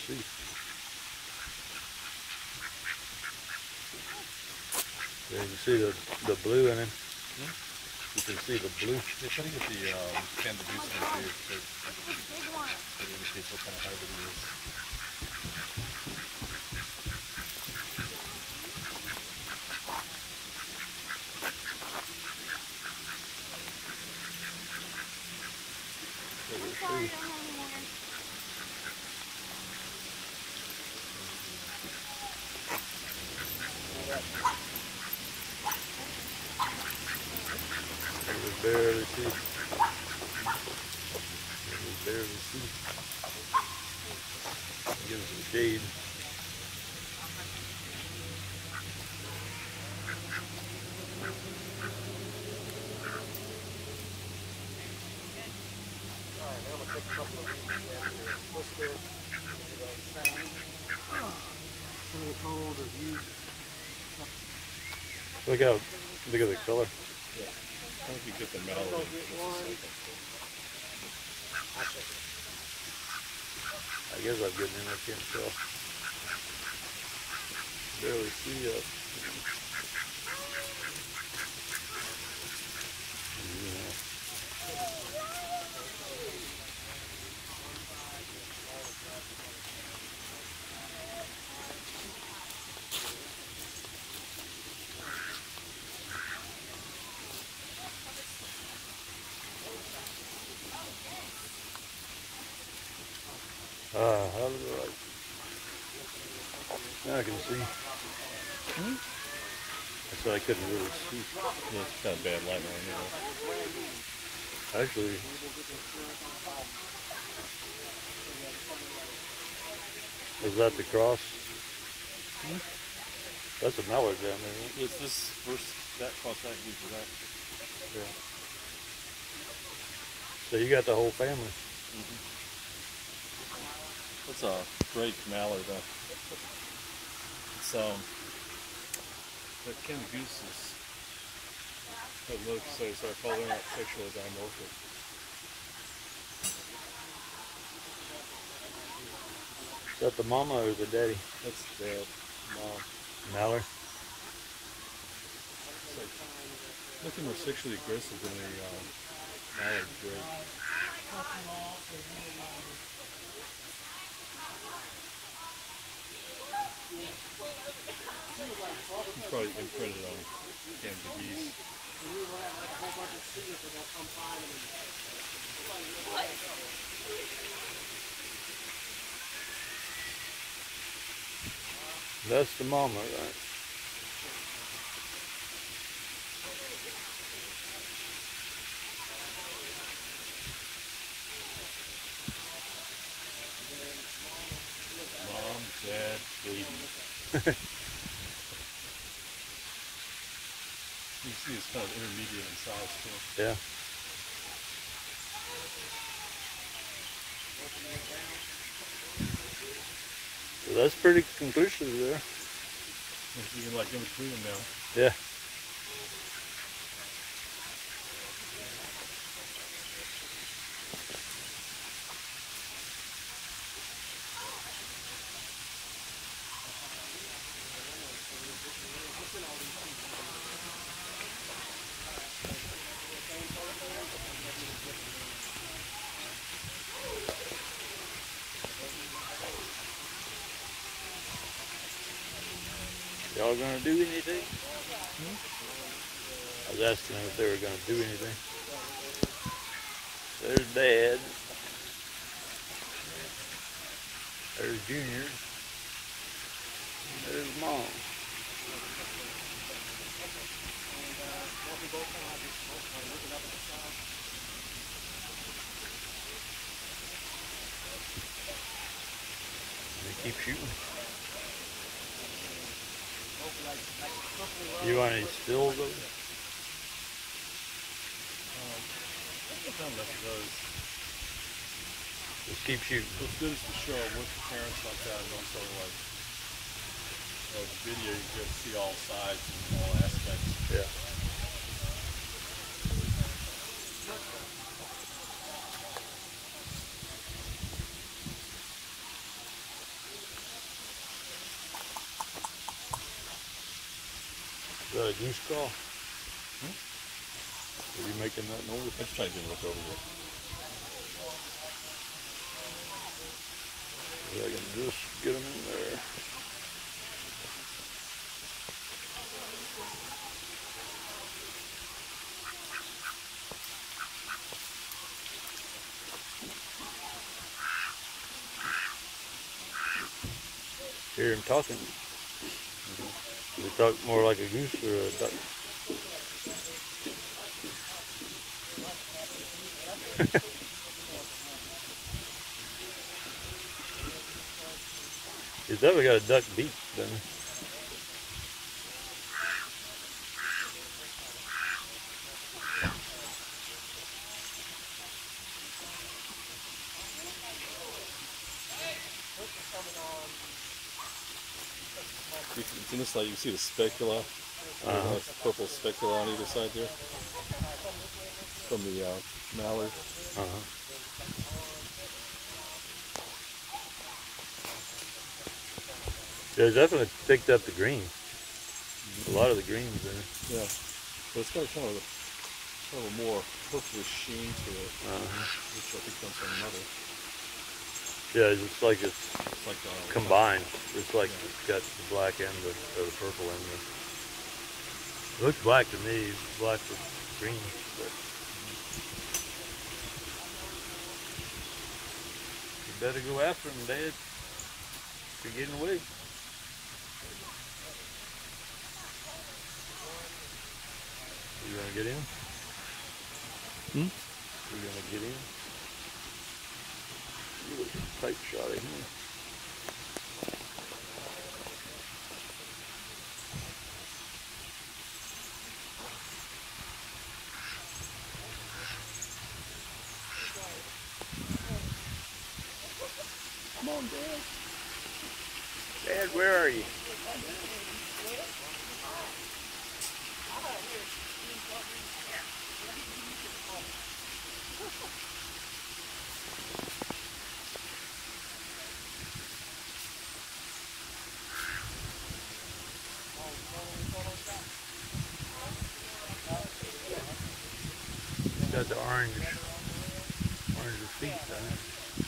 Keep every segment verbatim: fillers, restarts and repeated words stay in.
see. There you can see the, the blue in him. Hmm? You can see the blue. Yeah, try to get the um, Canada Goose in here so to indicate what kind of hybrid it is. Sorry, I don't have any water. You can barely see. You can barely see. Give him some shade. Look out, look at the color. Yeah. I think you get the metal. I guess I'm getting in, I can't tell. Barely see up. Ah, how did I? Now I can see. Hmm? I said I couldn't really see. Yeah, it's kind of bad light right now. Actually, is that the cross? Hmm? That's a mallard down there. Right? It's this first, that cross that huge for that. Yeah. So you got the whole family. Mm-hmm. It's a great mallard. Uh, it's um, that Canada Goose is. But look, so so I call they're not sexually dimorphic. Is that the mama or the daddy? That's their mom. Mallard. It's like, looking more sexually aggressive than a um, mallard great. He's probably imprinted on Canada Geese. That's the mama, right? Mom, dad, baby. You see it's kind of intermediate in size too. Yeah. So that's pretty conclusive there. You can like in between them now. Yeah. Y'all gonna do anything? Hmm? I was asking them if they were gonna do anything. There's Dad. There's Junior. There's Mom. They keep shooting. You want any stills of it? Um, I've done enough of those. Just keep shooting. What's good is to show with the parents like that and also like uh, the video you get to see all sides and all aspects. Yeah. that a goose call? Hmm? Are you making that noise? I'm just trying to get a look over here. If I can just get them in there. Hear him talking. Mm-hmm. They talk more like a goose or a duck. He's definitely got a duck beak, doesn't he? It's in this side, you can see the specula, Uh-huh. uh, purple specula on either side there from the uh, mallard. Uh-huh. Yeah, definitely picked up the green. A lot of the greens there. Yeah, but it's got kind of a, kind of a more purplish sheen to it, Uh-huh. which I think comes from another. Yeah, it's like it's, It's like uh, combined. It's like yeah. it's got the black and the, or the purple and the. It looks black to me, black with green. But you better go after them, Dad. You're getting away. You gonna get in? Hmm? You gonna get in? You look a tight shot of him. Come on, Dad. Dad, where are you? Got the orange, orange feet, doesn't it?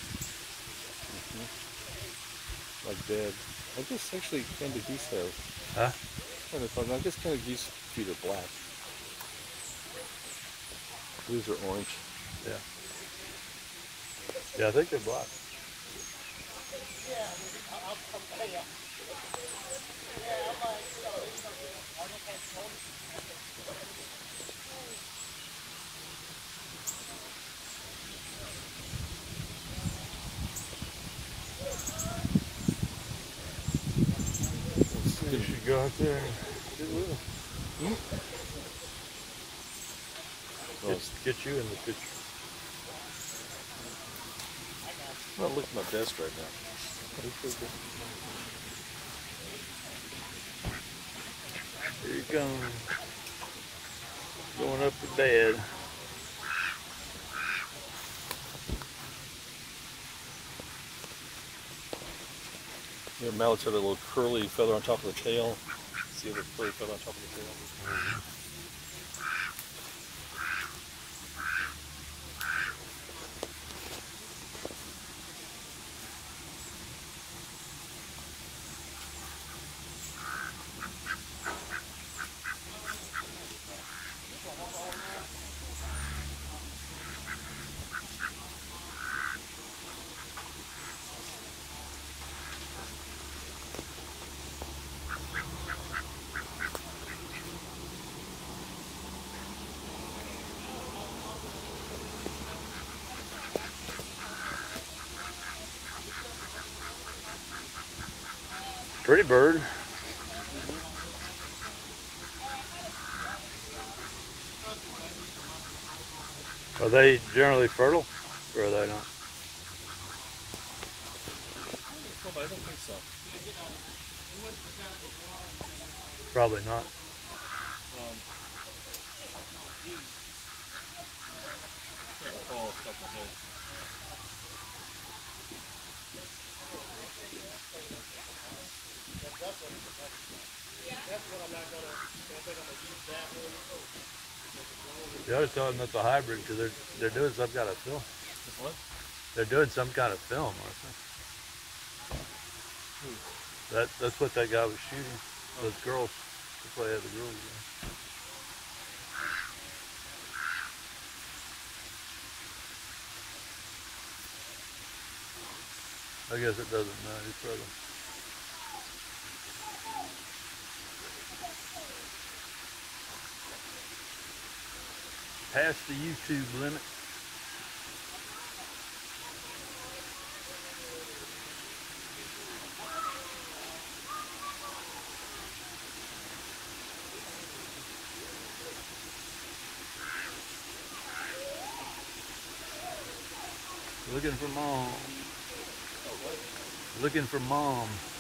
Mm-hmm. Like dead. I guess actually kind of geese have. Huh? Kind of, I guess kind of geese feet are black. These are orange. Yeah. Yeah, I think they're black. You should go out there and get with them. Hmm? Get, get you in the picture. I'm not looking at my desk right now. Here you come. Going up to bed. Yeah, mallards have a little curly feather on top of the tail. See the curly feather on top of the tail? Mm-hmm. Pretty bird. Are they generally fertile, or are they not? No, but I don't think so. Probably not. Um, can't recall off the top of my head. That's what I'm not gonna. I think I'm gonna use that one. The other telling that's a hybrid because they're they're doing some kind of film. This one? They're doing some kind of film, aren't they? That that's what that guy was shooting. Those girls. That's why he had the girls there. I guess it doesn't matter. It's probably. Past the YouTube limit. Looking for mom. Looking for mom.